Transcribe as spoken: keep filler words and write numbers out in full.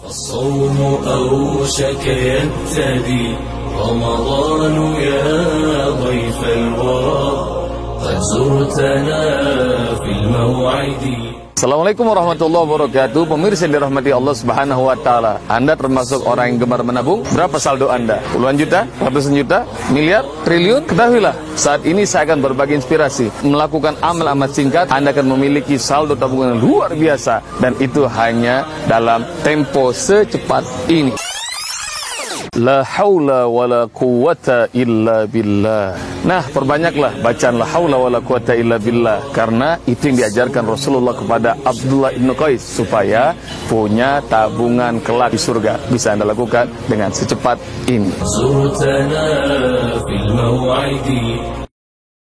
الصوم أوشك يبتدي رمضان يا ضيف الورى قد زرتنا في الموعد. Assalamualaikum warahmatullahi wabarakatuh. Pemirsa yang dirahmati Allah Subhanahu wa taala. Anda termasuk orang yang gemar menabung? Berapa saldo Anda? Puluhan juta? Ratusan juta? Miliar? Triliun? Ketahuilah, saat ini saya akan berbagi inspirasi. Melakukan amal amat singkat, Anda akan memiliki saldo tabungan yang luar biasa, dan itu hanya dalam tempo secepat ini. La haula wala quwwata illa billah. Nah, perbanyaklah bacaan la haula wala quwwata illa billah, karena itu yang diajarkan Rasulullah kepada Abdullah ibn Qais supaya punya tabungan kelak di surga. Bisa Anda lakukan dengan secepat ini.